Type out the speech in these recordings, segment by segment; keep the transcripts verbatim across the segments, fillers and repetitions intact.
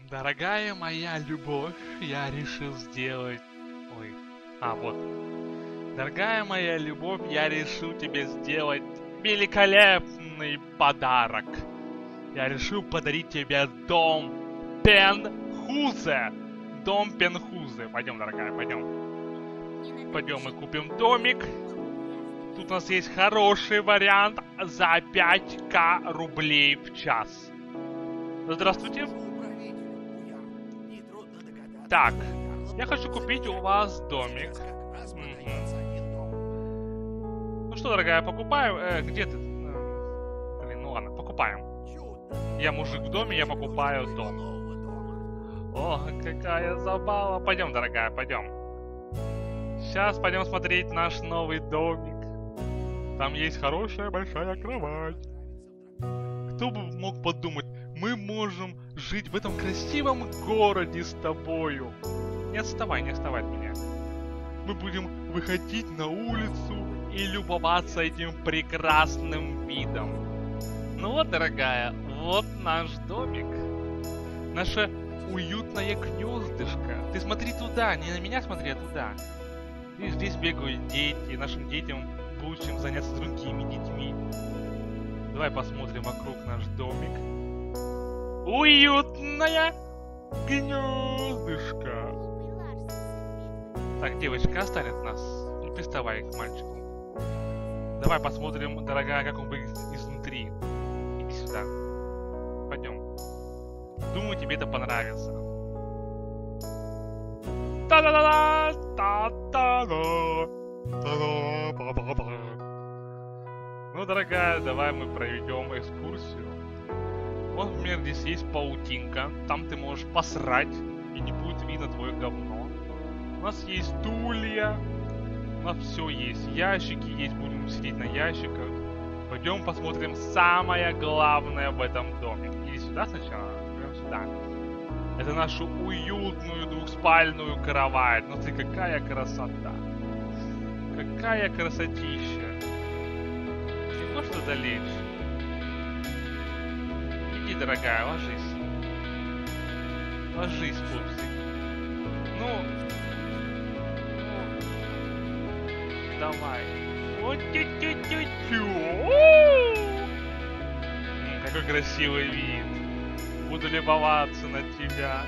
Дорогая моя любовь, я решил сделать... Ой, а, вот. Дорогая моя любовь, я решил тебе сделать великолепный подарок. Я решил подарить тебе дом Пенхузе. Дом Пенхузе. Пойдем, дорогая, пойдем. Пойдем, мы купим домик. Тут у нас есть хороший вариант за пять тысяч рублей в час. Здравствуйте. Так, я хочу купить у вас домик. Угу. Ну что, дорогая, покупаю. Э, где ты? Э, блин, ну ладно, покупаем. Я мужик в доме, я покупаю дом. О, какая забава. Пойдем, дорогая, пойдем. Сейчас пойдем смотреть наш новый домик. Там есть хорошая большая кровать. Кто бы мог подумать, мы можем жить в этом красивом городе с тобою. Не отставай, не отставай от меня. Мы будем выходить на улицу и любоваться этим прекрасным видом. Ну вот, дорогая, вот наш домик. Наше уютное гнездышко. Ты смотри туда, не на меня смотри, а туда. И здесь бегают дети, нашим детям будет чем заняться с другими детьми. Давай посмотрим вокруг наш домик. Уютное гнездышко. Так, девочка, оставь от нас. Не приставай к мальчику. Давай посмотрим, дорогая, как он выглядит изнутри. Иди сюда. Пойдем. Думаю, тебе это понравится. Та-да-да-да! Та-та-да! Та-да-ба-ба-ба! Ну, дорогая, давай мы проведем экскурсию. Вот, например, здесь есть паутинка. Там ты можешь посрать, и не будет видно твое говно. У нас есть стулья. У нас все есть. Ящики есть. Будем сидеть на ящиках. Пойдем посмотрим самое главное в этом доме. Иди сюда сначала. Прям сюда. Это нашу уютную двухспальную кровать. Ну ты какая красота. Какая красотища. Не можешь туда лечь? Иди, дорогая, ложись. Ложись, пупсик. Ну. Ну. Давай. Вот тю-тю-тю-тю. Какой красивый вид. Буду любоваться на тебя.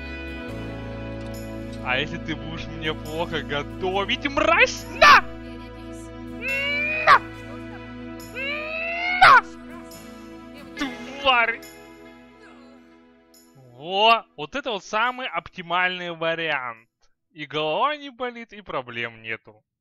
А если ты будешь мне плохо готовить, мразь, на! На! На! Тварь! Во! Вот это вот самый оптимальный вариант. И голова не болит, и проблем нету.